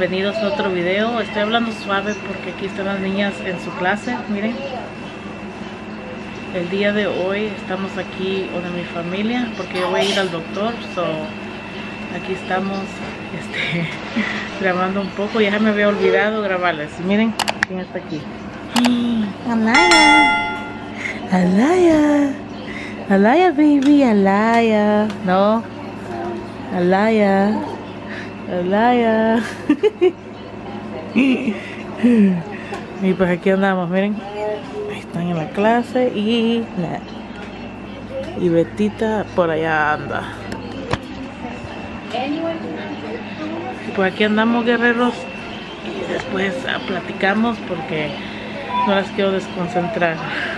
bienvenidos a otro video. Estoy hablando suave porque aquí están las niñas en su clase. Miren, el día de hoy estamos aquí con mi familia porque yo voy a ir al doctor. Aquí estamos grabando un poco. Ya me había olvidado grabarles. Miren quién está aquí. Alaya, Alaya, Alaya baby, Alaya. No, Alaya, Alaya. Y pues aquí andamos, miren. Ahí están en la clase y Betita por allá anda. Y pues aquí andamos, guerreros. Y después platicamos porque no las quiero desconcentrar.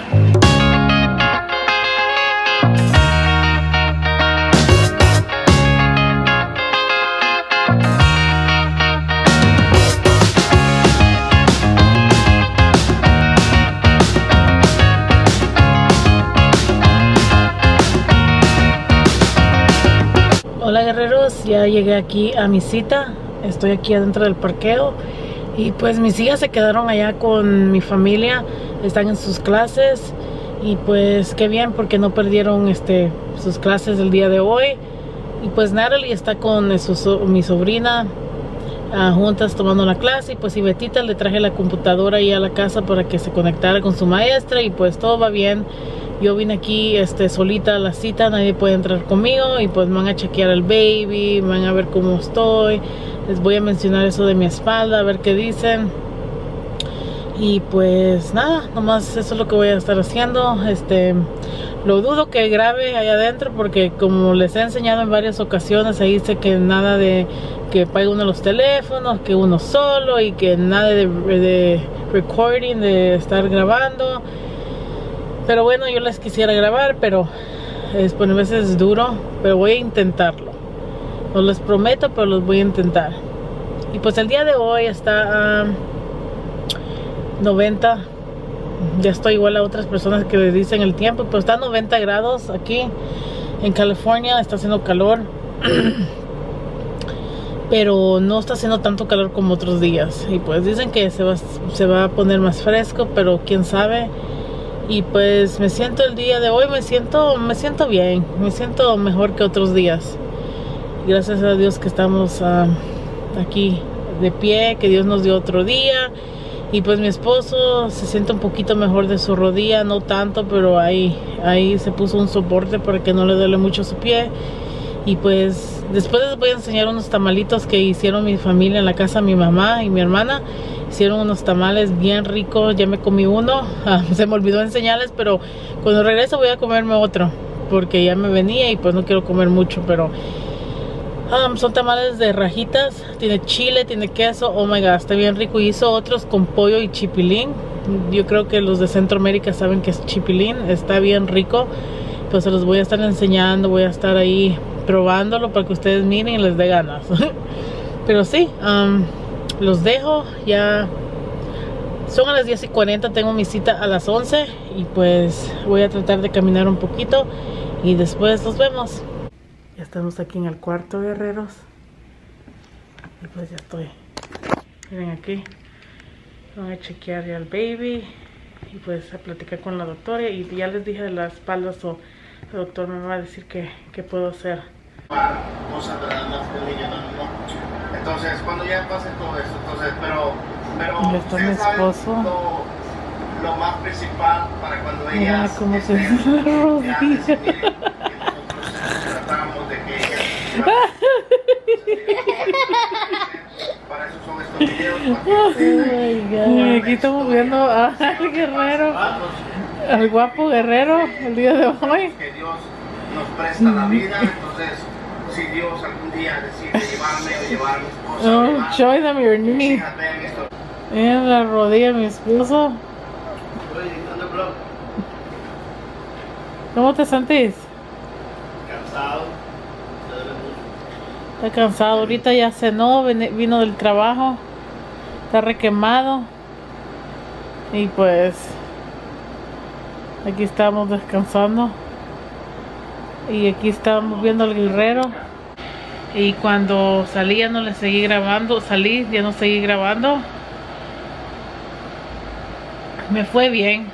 Hola guerreros, ya llegué aquí a mi cita. Estoy aquí adentro del parqueo y pues mis hijas se quedaron allá con mi familia, están en sus clases y pues qué bien porque no perdieron sus clases del día de hoy. Y pues Natalie está con mi sobrina juntas tomando la clase, y pues y Betita le traje la computadora ahí a la casa para que se conectara con su maestra y pues todo va bien. Yo vine aquí solita a la cita, nadie puede entrar conmigo y pues me van a chequear el baby, me van a ver cómo estoy. Les voy a mencionar eso de mi espalda, a ver qué dicen. Y pues nada, nomás eso es lo que voy a estar haciendo. Lo dudo que grabe allá adentro porque como les he enseñado en varias ocasiones, ahí dice que nada de que pague uno los teléfonos, que uno solo y que nada de recording, de estar grabando. Pero bueno, yo les quisiera grabar, pero por a veces es duro, pero voy a intentarlo. No les prometo, pero los voy a intentar. Y pues el día de hoy está a 90. Ya estoy igual a otras personas que les dicen el tiempo, pero está a 90 grados aquí en California. Está haciendo calor, pero no está haciendo tanto calor como otros días. Y pues dicen que se va a poner más fresco, pero quién sabe. Y pues me siento el día de hoy, me siento bien, me siento mejor que otros días. Gracias a Dios que estamos aquí de pie, que Dios nos dio otro día. Y pues mi esposo se siente un poquito mejor de su rodilla, no tanto, pero ahí se puso un soporte para que no le duele mucho su pie. Y pues después les voy a enseñar unos tamalitos que hicieron mi familia en la casa, mi mamá y mi hermana. Hicieron unos tamales bien ricos, ya me comí uno, se me olvidó enseñarles, pero cuando regreso voy a comerme otro, porque ya me venía y pues no quiero comer mucho, pero son tamales de rajitas, tiene chile, tiene queso, oh my god, está bien rico. Y hizo otros con pollo y chipilín. Yo creo que los de Centroamérica saben que es chipilín, está bien rico. Pues se los voy a estar enseñando, voy a estar ahí probándolo para que ustedes miren y les dé ganas. Pero sí, los dejo, ya son a las 10:40, tengo mi cita a las 11 y pues voy a tratar de caminar un poquito y después nos vemos. Ya estamos aquí en el cuarto, guerreros, y pues ya estoy, miren aquí, voy a chequear ya al baby y pues a platicar con la doctora. Y ya les dije de la espalda, el doctor me va a decir qué puedo hacer. Cosas de la niña, no. Entonces, cuando ya pase todo eso, pero y está mi esposo. Lo más principal para cuando ella. Mira cómo se ve la rodilla. Tratamos de que ella. Para eso son estos videos. Oh my God. Aquí estamos viendo al guerrero, al guapo guerrero, el día de hoy. Que Dios nos presta la vida, entonces si Dios algún día decide llevarme o llevar a mi esposa, show them your knee. Miren la rodilla de mi esposo. ¿Cómo te sentís? Cansado. Está cansado, ahorita ya cenó, vino del trabajo, está requemado. Y pues aquí estamos descansando. Y aquí estamos viendo al guerrero. Y cuando salí ya no le seguí grabando, ya no seguí grabando. Me fue bien.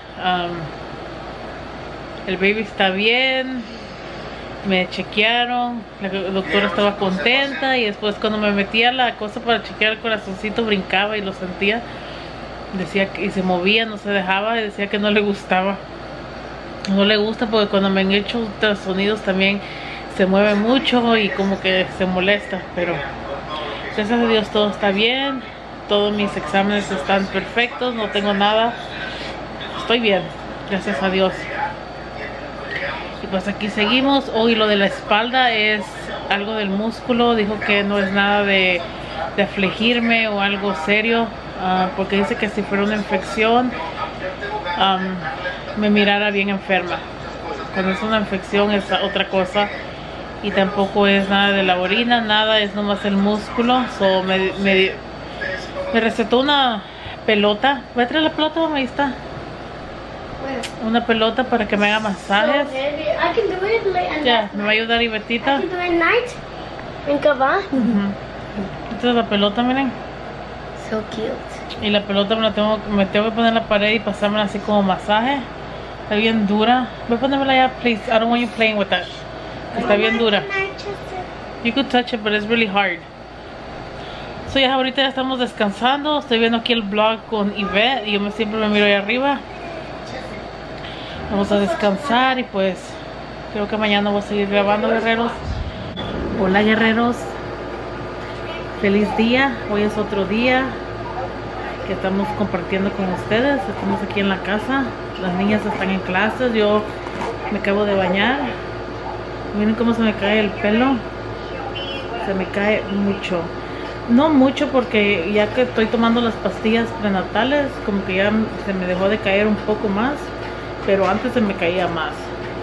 El baby está bien. Me chequearon, la doctora estaba contenta y después cuando me metía la cosa para chequear el corazoncito brincaba y lo sentía, decía que y se movía, no se dejaba y decía que no le gustaba. No le gusta porque cuando me han hecho ultrasonidos también se mueve mucho y como que se molesta, pero gracias a Dios todo está bien, todos mis exámenes están perfectos, no tengo nada, estoy bien, gracias a Dios. Y pues aquí seguimos. Hoy lo de la espalda es algo del músculo, dijo que no es nada de afligirme o algo serio, porque dice que si fuera una infección me mirara bien enferma. Cuando es una infección es otra cosa. Y tampoco es nada de la orina, nada, es nomás el músculo. So, me recetó una pelota. ¿Voy a traer la pelota? Ahí está. Una pelota para que me haga masajes. Ya, me va a ayudar Ibetita. Esta es la pelota, miren. So cute. Y la pelota me tengo que poner en la pared y pasármela así como masaje. Está bien dura. Voy a ponérmela ya, please. I don't want you playing with that. Está bien dura. You could touch it, but it's really hard. So ya ahorita ya estamos descansando. Estoy viendo aquí el vlog con Yvette y yo siempre me miro ahí arriba. Vamos a descansar y pues creo que mañana voy a seguir grabando, guerreros. Hola, guerreros. Feliz día. Hoy es otro día que estamos compartiendo con ustedes. Estamos aquí en la casa. Las niñas están en clases. Yo me acabo de bañar. Miren cómo se me cae el pelo. Se me cae mucho. No mucho porque ya que estoy tomando las pastillas prenatales, como que ya se me dejó de caer un poco más. Pero antes se me caía más.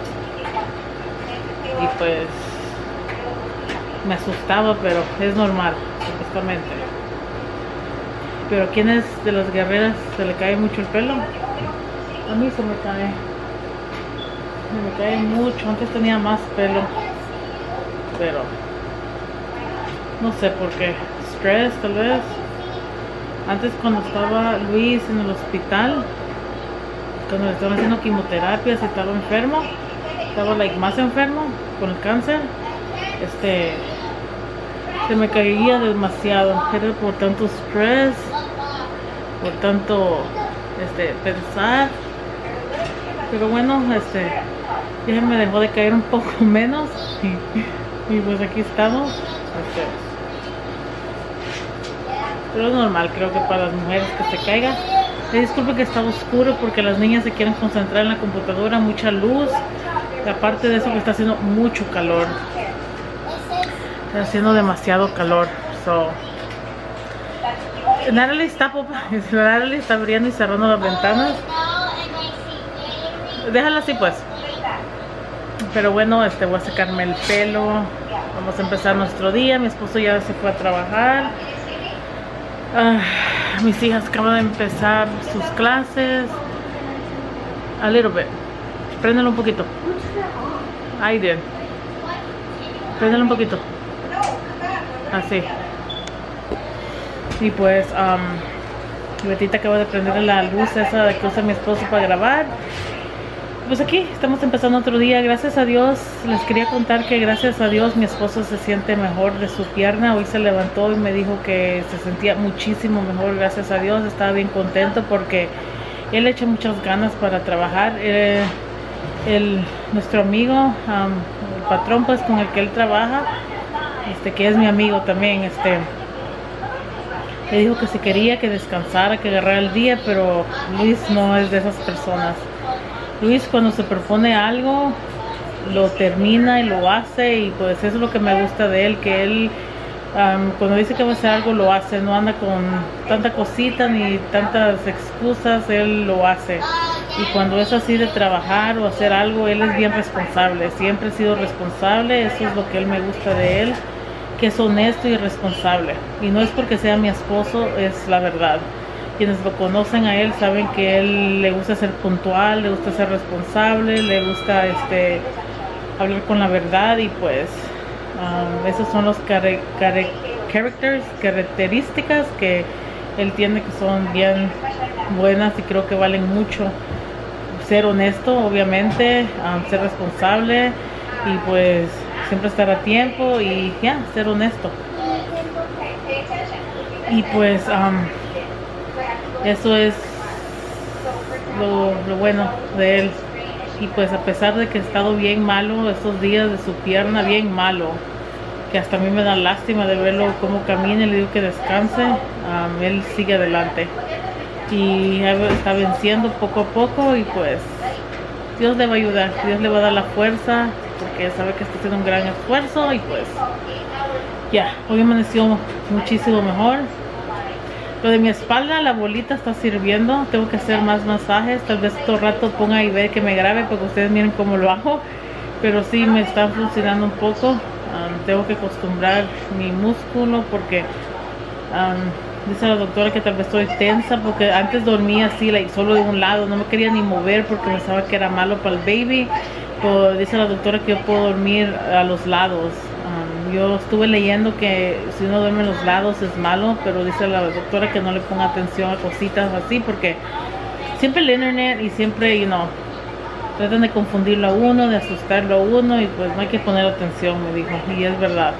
Y pues me asustaba, pero es normal, supuestamente. Pero ¿a quiénes de las guerreras se le cae mucho el pelo? A mí se me cae. Se me cae mucho. Antes tenía más pelo. Pero no sé por qué. Stress, tal vez. Antes cuando estaba Luis en el hospital, cuando le estaban haciendo quimioterapias y estaba enfermo, estaba más enfermo con el cáncer, se me caía demasiado. Era por tanto estrés, por tanto pensar. Pero bueno, ya me dejó de caer un poco menos y pues aquí estamos. Pero es normal, creo que para las mujeres que se caiga. Disculpe que está oscuro porque las niñas se quieren concentrar en la computadora, mucha luz. Y aparte de eso que está haciendo mucho calor. Está haciendo demasiado calor. Natalie está abriendo y cerrando las ventanas. Déjala así pues. Pero bueno, voy a secarme el pelo. Vamos a empezar nuestro día. Mi esposo ya se fue a trabajar. Mis hijas acaban de empezar sus clases. A little bit. Préndelo un poquito. I did. Préndelo un poquito. Así. Y pues Betita acaba de prender la luz esa que usa mi esposo para grabar. Pues aquí estamos empezando otro día. Gracias a Dios, les quería contar que gracias a Dios mi esposo se siente mejor de su pierna. Hoy se levantó y me dijo que se sentía muchísimo mejor. Gracias a Dios, estaba bien contento porque él echa muchas ganas para trabajar. Nuestro amigo, el patrón pues con el que él trabaja, que es mi amigo también, le dijo que si quería que descansara, que agarrara el día, pero Luis no es de esas personas. Luis cuando se propone algo lo termina y lo hace, y pues eso es lo que me gusta de él, que él cuando dice que va a hacer algo lo hace, no anda con tanta cosita ni tantas excusas, él lo hace. Y cuando es así de trabajar o hacer algo, él es bien responsable, siempre ha sido responsable. Eso es lo que él me gusta de él, que es honesto y responsable, y no es porque sea mi esposo, es la verdad. Quienes lo conocen a él saben que él le gusta ser puntual, le gusta ser responsable, le gusta hablar con la verdad, y pues Esos son los características que él tiene, que son bien buenas y creo que valen mucho. Ser honesto, obviamente, ser responsable y pues siempre estar a tiempo y ya, ser honesto. Y pues eso es lo bueno de él. Y pues a pesar de que ha estado bien malo estos días de su pierna, bien malo, que hasta a mí me da lástima de verlo cómo camina, y le digo que descanse, él sigue adelante y está venciendo poco a poco y pues Dios le va a ayudar, Dios le va a dar la fuerza porque sabe que está haciendo un gran esfuerzo y pues ya, hoy amaneció muchísimo mejor. Lo de mi espalda, la bolita está sirviendo, tengo que hacer más masajes, tal vez todo rato ponga y ve que me grabe para que ustedes miren cómo lo hago, pero sí me están funcionando un poco. Tengo que acostumbrar mi músculo porque dice la doctora que tal vez estoy tensa porque antes dormía así, solo de un lado, no me quería ni mover porque pensaba que era malo para el baby, pero dice la doctora que yo puedo dormir a los lados. Yo estuve leyendo que si uno duerme en los lados es malo, pero dice la doctora que no le ponga atención a cositas así porque siempre el internet y siempre, tratan de confundirlo a uno, de asustarlo a uno y pues no hay que poner atención, me dijo, y es verdad.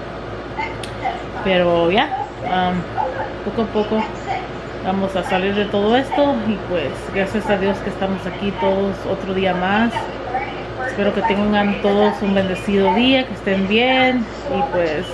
Pero ya, poco a poco vamos a salir de todo esto y pues gracias a Dios que estamos aquí todos otro día más. Espero que tengan todos un bendecido día, que estén bien y pues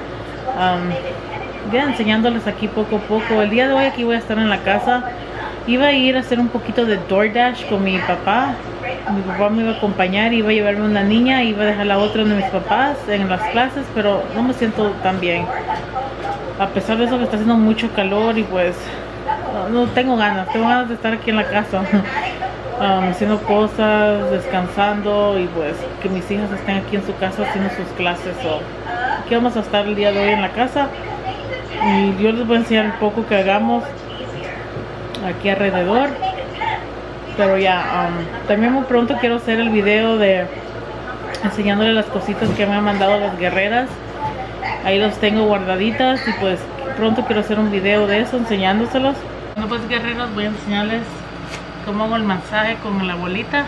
ya enseñándoles aquí poco a poco. El día de hoy aquí voy a estar en la casa. Iba a ir a hacer un poquito de DoorDash con mi papá. Mi papá me iba a acompañar, iba a llevarme una niña, iba a dejar la otra de mis papás en las clases, pero no me siento tan bien. A pesar de eso que está haciendo mucho calor y pues no tengo ganas de estar aquí en la casa. Haciendo cosas, descansando y pues que mis hijas estén aquí en su casa haciendo sus clases. Aquí vamos a estar el día de hoy en la casa y yo les voy a enseñar un poco que hagamos aquí alrededor, pero ya también muy pronto quiero hacer el video de enseñándole las cositas que me han mandado las guerreras. Ahí los tengo guardaditas y pues pronto quiero hacer un video de eso enseñándoselos. Bueno pues guerreros, voy a enseñarles cómo hago el masaje con la bolita.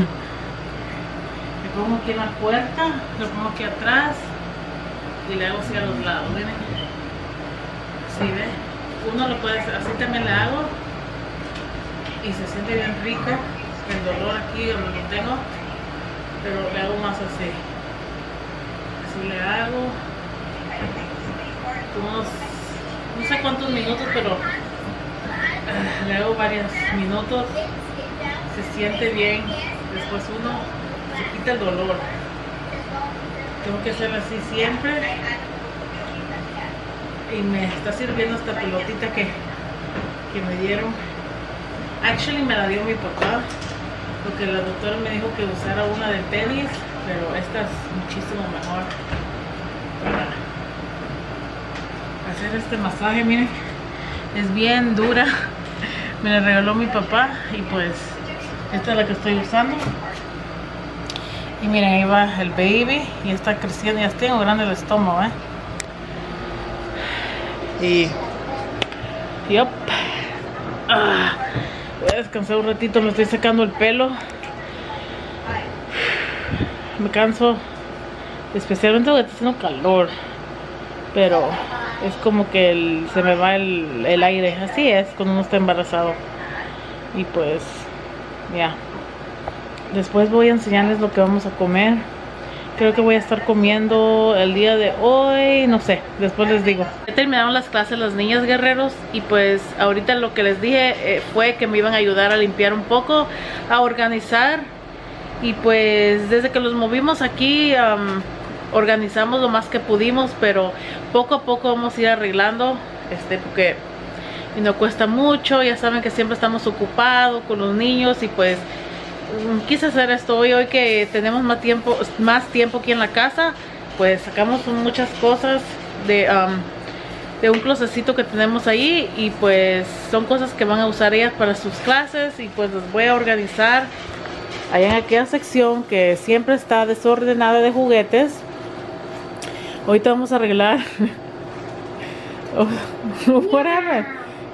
Le pongo aquí en la puerta, lo pongo aquí atrás y le hago así a los lados, ¿ven? Así, ¿ve? Uno lo puede hacer, así también le hago y se siente bien rico el dolor aquí donde lo tengo, pero le hago más así. Así le hago unos, no sé cuántos minutos, pero le hago varios minutos, se siente bien, después uno se quita el dolor. Tengo que hacerlo así siempre y me está sirviendo esta pelotita que me dieron. Actually me la dio mi papá porque la doctora me dijo que usara una de tenis, pero esta es muchísimo mejor para hacer este masaje. Miren, es bien dura. Me la regaló mi papá y pues esta es la que estoy usando. Y miren, ahí va el baby y está creciendo, ya tengo grande el estómago, y yep. Voy a descansar un ratito, me estoy sacando el pelo. Me canso, especialmente porque está haciendo calor, pero es como que se me va el aire. Así es cuando uno está embarazado. Y pues ya, después voy a enseñarles lo que vamos a comer. Creo que voy a estar comiendo el día de hoy, no sé, después les digo. Ya terminaron las clases las niñas guerreros y pues ahorita lo que les dije fue que me iban a ayudar a limpiar un poco, a organizar. Y pues desde que los movimos aquí organizamos lo más que pudimos, pero poco a poco vamos a ir arreglando, porque no cuesta mucho. Ya saben que siempre estamos ocupados con los niños y pues quise hacer esto hoy que tenemos más tiempo aquí en la casa. Pues sacamos muchas cosas de un closetcito que tenemos ahí y pues son cosas que van a usar ellas para sus clases y pues los voy a organizar allá en aquella sección que siempre está desordenada de juguetes. Ahorita vamos a arreglar. Oh, what happened?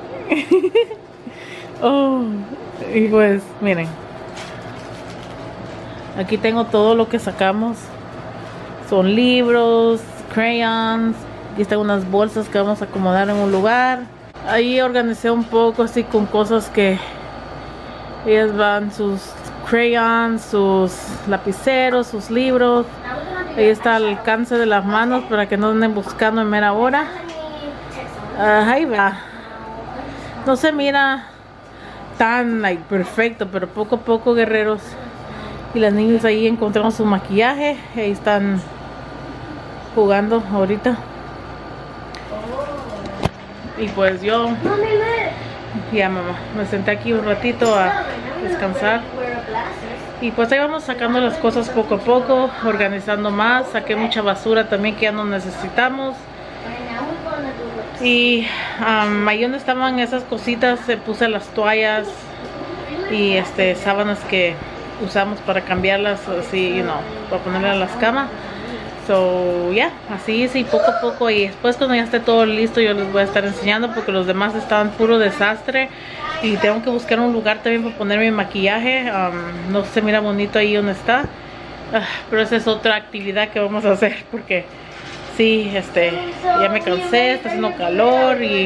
Oh, y pues miren, aquí tengo todo lo que sacamos. Son libros, crayons. Aquí están unas bolsas que vamos a acomodar en un lugar. Ahí organicé un poco así con cosas que ellas van, sus crayons, sus lapiceros, sus libros. Ahí está al alcance de las manos para que no anden buscando en mera hora. Ahí va. No se mira tan perfecto, pero poco a poco, guerreros. Y las niñas ahí encontraron su maquillaje. Ahí están jugando ahorita. Y pues yo ya, mamá, me senté aquí un ratito a descansar. Y pues ahí vamos sacando las cosas poco a poco, organizando más. Saqué mucha basura también que ya no necesitamos. Y ahí donde estaban esas cositas puse las toallas y sábanas que usamos para cambiarlas así, para ponerlas a las camas. So, así hice, y poco a poco, y después cuando ya esté todo listo yo les voy a estar enseñando, porque los demás estaban puro desastre y tengo que buscar un lugar también para poner mi maquillaje. No se mira bonito ahí donde está, pero esa es otra actividad que vamos a hacer, porque sí, ya me cansé, está haciendo calor y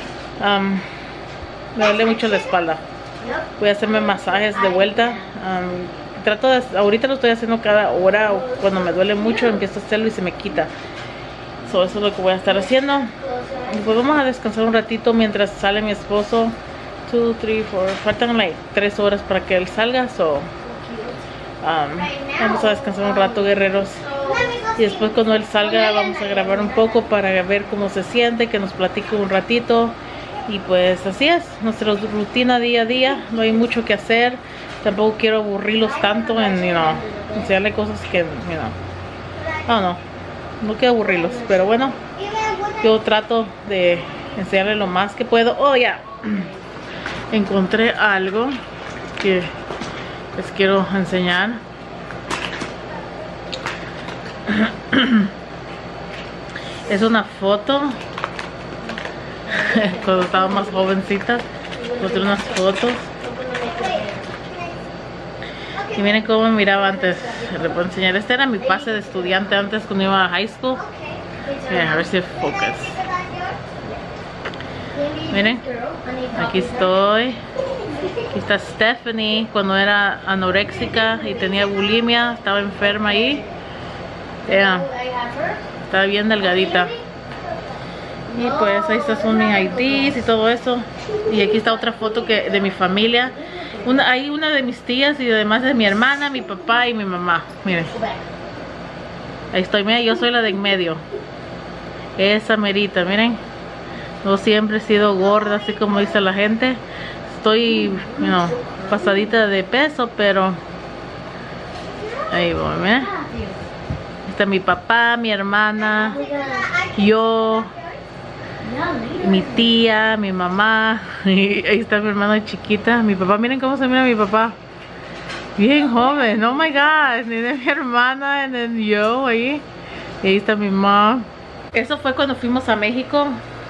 me duele mucho la espalda. Voy a hacerme masajes de vuelta. Ahorita lo estoy haciendo cada hora, o cuando me duele mucho empiezo a hacerlo y se me quita. Eso es lo que voy a estar haciendo. Y pues vamos a descansar un ratito mientras sale mi esposo. 2, 3, 4, faltan 3 horas para que él salga. Vamos a descansar un rato, guerreros. Y después cuando él salga vamos a grabar un poco para ver cómo se siente, que nos platique un ratito. Y pues así es, nuestra rutina día a día. No hay mucho que hacer. Tampoco quiero aburrirlos tanto en, enseñarle cosas que, no quiero aburrirlos. Pero bueno, yo trato de enseñarle lo más que puedo. Oh, ya. Encontré algo que les quiero enseñar. Es una foto. Cuando estaba más jovencita, encontré unas fotos. Y miren cómo me miraba antes. Les puedo enseñar. Este era mi pase de estudiante antes cuando iba a high school. Miren, a ver si focus. Miren, aquí estoy. Aquí está Stephanie cuando era anoréxica y tenía bulimia. Estaba enferma ahí. Estaba bien delgadita. Y pues ahí son mis IDs y todo eso. Y aquí está otra foto de mi familia. Hay una de mis tías y además de mi hermana, mi papá y mi mamá. Miren. Ahí estoy, mira, yo soy la de en medio. Esa merita, miren. No siempre he sido gorda, así como dice la gente. Estoy, pasadita de peso, pero ahí voy, miren. Ahí está mi papá, mi hermana, yo, mi tía, mi mamá, y ahí está mi hermana chiquita, mi papá. Miren cómo se mira mi papá, bien joven. Oh my god, ni de mi hermana, y yo ahí. Y ahí está mi mamá. Eso fue cuando fuimos a México.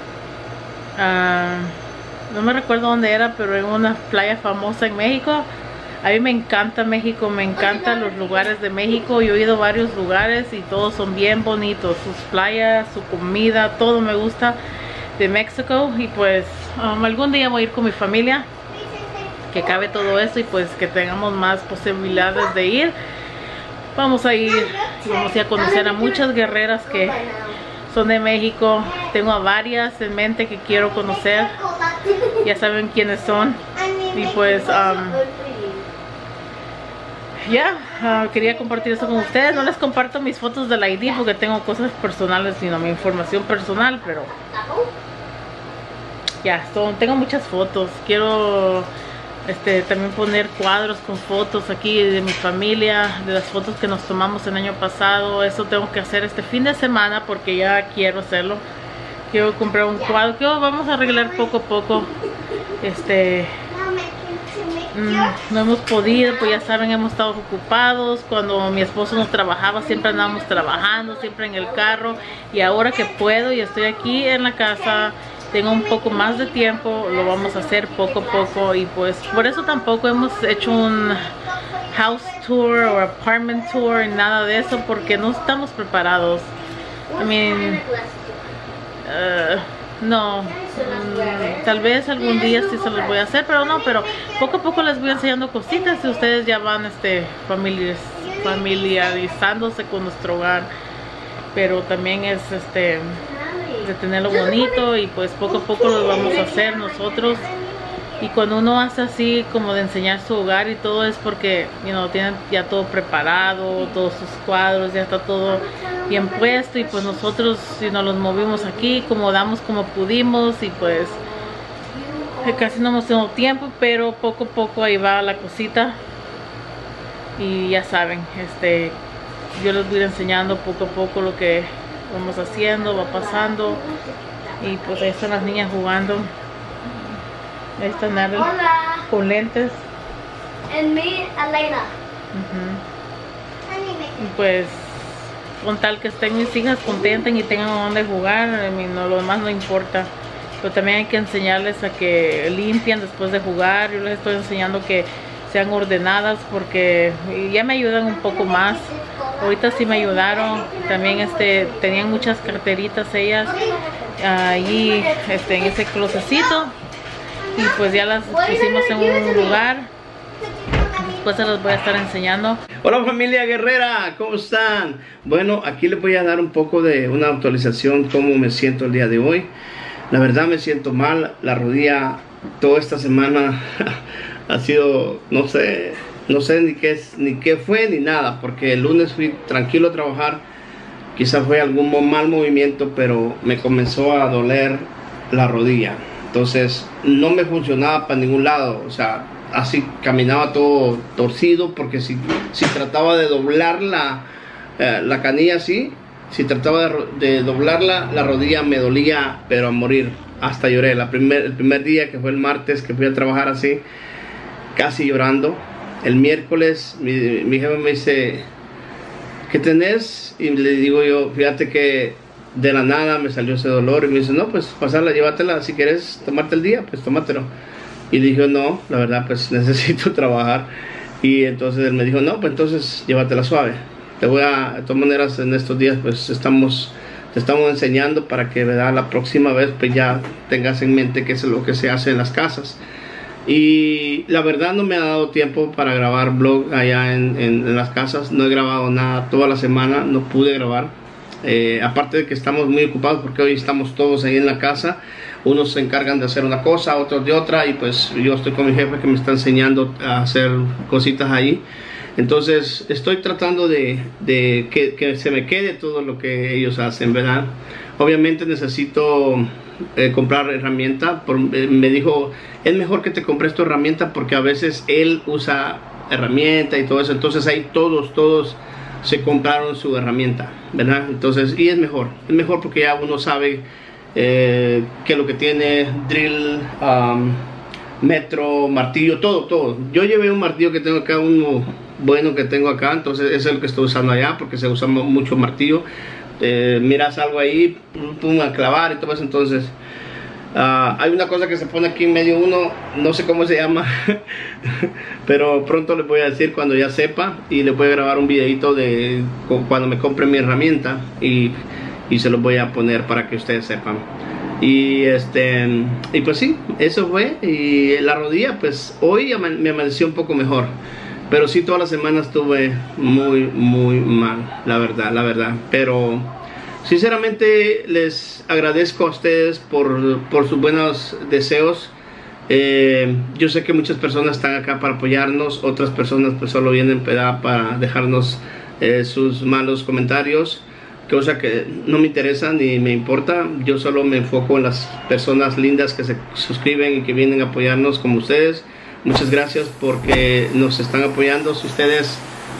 No me recuerdo dónde era, pero en una playa famosa en México. A mí me encanta México, me encantan los lugares de México. Yo he ido a varios lugares y todos son bien bonitos. Sus playas, su comida, todo me gusta de México. Y pues algún día voy a ir con mi familia, que cabe todo eso y pues que tengamos más posibilidades de ir. Vamos a ir, vamos a ir a conocer a muchas guerreras que son de México. Tengo a varias en mente que quiero conocer. Ya saben quiénes son. Y pues quería compartir eso con ustedes. No les comparto mis fotos del ID porque tengo cosas personales, sino mi información personal, pero tengo muchas fotos. Quiero también poner cuadros con fotos aquí de mi familia, de las fotos que nos tomamos el año pasado. Eso tengo que hacer este fin de semana porque ya quiero hacerlo. Quiero comprar un cuadro que vamos a arreglar poco a poco. no hemos podido, pues ya saben, hemos estado ocupados. Cuando mi esposo no trabajaba, siempre andábamos trabajando, siempre en el carro. Y ahora que puedo y estoy aquí en la casa, tengo un poco más de tiempo, lo vamos a hacer poco a poco. Y pues por eso tampoco hemos hecho un house tour o apartment tour, nada de eso, porque no estamos preparados. I mean, no, tal vez algún día sí se los voy a hacer, pero no, pero poco a poco les voy enseñando cositas y ustedes ya van familiarizándose con nuestro hogar. Pero también es de tenerlo bonito, y pues poco a poco lo vamos a hacer nosotros. Y cuando uno hace así como de enseñar su hogar y todo, es porque tienen ya todo preparado, todos sus cuadros, ya está todo bien puesto. Y pues nosotros los movimos aquí, acomodamos como pudimos, y pues casi no hemos tenido tiempo, pero poco a poco ahí va la cosita. Y ya saben, yo les voy enseñando poco a poco lo que vamos haciendo, va pasando. Y pues ahí están las niñas jugando. Ahí está Natalie con lentes. And me, Elena. Y pues con tal que estén mis hijas contentas y tengan donde jugar, lo demás no importa. Pero también hay que enseñarles a que limpien después de jugar. Yo les estoy enseñando que sean ordenadas, porque ya me ayudan un poco más. Ahorita sí me ayudaron. También tenían muchas carteritas ellas allí en ese closecito. Y pues ya las pusimos en un lugar. Después se los voy a estar enseñando. Hola familia guerrera, ¿cómo están? Bueno, aquí les voy a dar un poco de una actualización cómo me siento el día de hoy. La verdad me siento mal. La rodilla toda esta semana ha sido, no sé ni qué fue ni nada, porque el lunes fui tranquilo a trabajar. Quizás fue algún mal movimiento, pero me comenzó a doler la rodilla. Entonces no me funcionaba para ningún lado, o sea, así caminaba todo torcido, porque si trataba de doblar la canilla así, si trataba de doblarla, la rodilla me dolía, pero a morir. Hasta lloré. El primer día, que fue el martes, que fui a trabajar así, casi llorando. El miércoles mi jefe me dice, ¿qué tenés? Y le digo yo, fíjate que de la nada me salió ese dolor. Y me dice, no, pues pasarla, llévatela, si quieres tomarte el día, pues tómatelo. Y le dije, no, la verdad pues necesito trabajar. Y entonces él me dijo, no, pues entonces llévatela suave. De todas maneras, en estos días pues te estamos enseñando para que, ¿verdad?, la próxima vez pues ya tengas en mente qué es lo que se hace en las casas. Y la verdad no me ha dado tiempo para grabar vlog allá en las casas. No he grabado nada toda la semana, no pude grabar. Aparte de que estamos muy ocupados, porque hoy estamos todos ahí en la casa. Unos se encargan de hacer una cosa, otros de otra, y pues yo estoy con mi jefe que me está enseñando a hacer cositas ahí. Entonces estoy tratando de que se me quede todo lo que ellos hacen, ¿verdad? Obviamente necesito comprar herramienta. Me dijo, es mejor que te compres tu herramienta, porque a veces él usa herramienta y todo eso. Entonces ahí todos se compraron su herramienta, ¿verdad? Entonces, y es mejor porque ya uno sabe qué es lo que tiene: drill, metro, martillo, todo. Yo llevé un martillo que tengo acá, uno bueno que tengo acá, entonces es el que estoy usando allá, porque se usa mucho martillo. Miras algo ahí, pum, a clavar y todo eso. Entonces hay una cosa que se pone aquí en medio uno, no sé cómo se llama pero pronto les voy a decir cuando ya sepa, y les voy a grabar un videito de cuando me compre mi herramienta, y se los voy a poner para que ustedes sepan. Y pues sí, eso fue. Y la rodilla pues hoy me amaneció un poco mejor, pero sí toda la semana estuve muy mal, la verdad. Pero sinceramente les agradezco a ustedes por sus buenos deseos. Yo sé que muchas personas están acá para apoyarnos, otras personas pues solo vienen para dejarnos sus malos comentarios, cosa que no me interesa ni me importa. Yo solo me enfoco en las personas lindas que se suscriben y que vienen a apoyarnos, como ustedes. Muchas gracias porque nos están apoyando. Si ustedes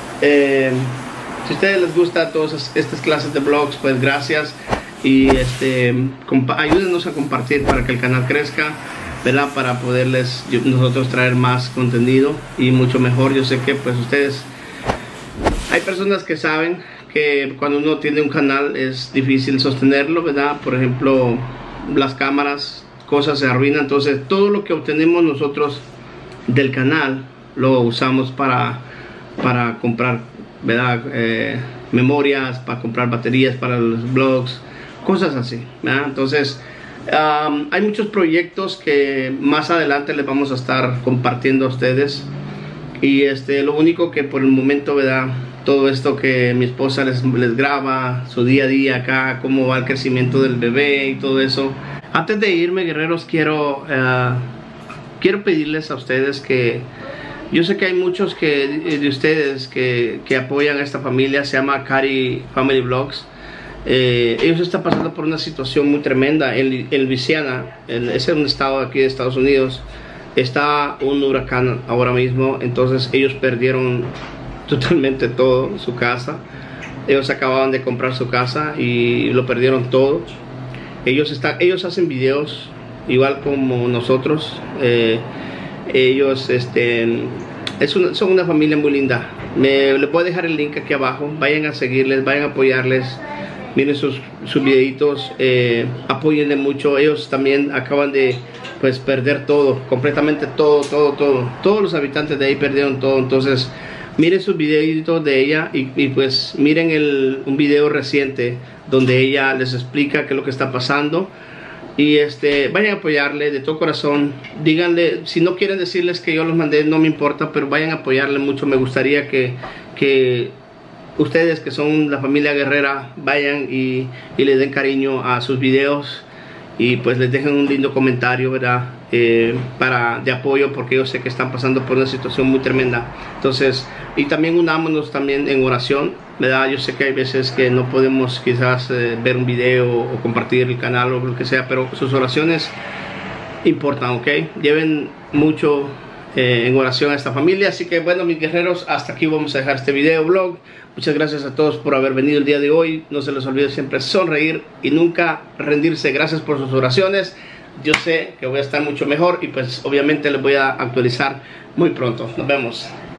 les gusta todas estas clases de vlogs, pues gracias. Y ayúdenos a compartir para que el canal crezca. ¿verdad? Para poderles nosotros traer más contenido y mucho mejor. Yo sé que pues ustedes, hay personas que saben que cuando uno tiene un canal es difícil sostenerlo, ¿verdad? Por ejemplo, las cámaras, cosas se arruinan, entonces todo lo que obtenemos nosotros del canal lo usamos para comprar, ¿verdad? Memorias, para comprar baterías para los blogs, cosas así, ¿verdad? Entonces hay muchos proyectos que más adelante les vamos a estar compartiendo a ustedes, y lo único que por el momento, ¿verdad? Todo esto que mi esposa les graba, su día a día acá, cómo va el crecimiento del bebé y todo eso. Antes de irme, guerreros, quiero pedirles a ustedes que yo sé que hay muchos de ustedes que apoyan a esta familia. Se llama Cari Family Vlogs. Ellos están pasando por una situación muy tremenda en Luisiana. Es un estado aquí de Estados Unidos. Está un huracán ahora mismo, entonces ellos perdieron totalmente todo, su casa. Ellos acababan de comprar su casa y lo perdieron todo. Ellos hacen videos igual como nosotros. Ellos son una familia muy linda. Les voy a dejar el link aquí abajo. Vayan a seguirles, vayan a apoyarles. Miren sus videitos, apóyenle mucho. Ellos también acaban de pues perder todo, completamente todo. Todos los habitantes de ahí perdieron todo. Entonces miren sus videitos de ella y pues miren un video reciente donde ella les explica qué es lo que está pasando. Y vayan a apoyarle de todo corazón. Díganle, si no quieren decirles que yo los mandé, no me importa, pero vayan a apoyarle mucho. Me gustaría que ustedes, que son la familia guerrera, vayan y le den cariño a sus videos y pues les dejen un lindo comentario, ¿verdad? De apoyo, porque yo sé que están pasando por una situación muy tremenda. Entonces, y también unámonos también en oración, ¿verdad? Yo sé que hay veces que no podemos quizás ver un video o compartir el canal o lo que sea, pero sus oraciones importan, ¿ok? Lleven mucho en oración a esta familia. Así que bueno, mis guerreros, hasta aquí vamos a dejar este video blog. Muchas gracias a todos por haber venido el día de hoy. No se les olvide siempre sonreír y nunca rendirse. Gracias por sus oraciones. Yo sé que voy a estar mucho mejor y pues obviamente les voy a actualizar muy pronto. Nos vemos.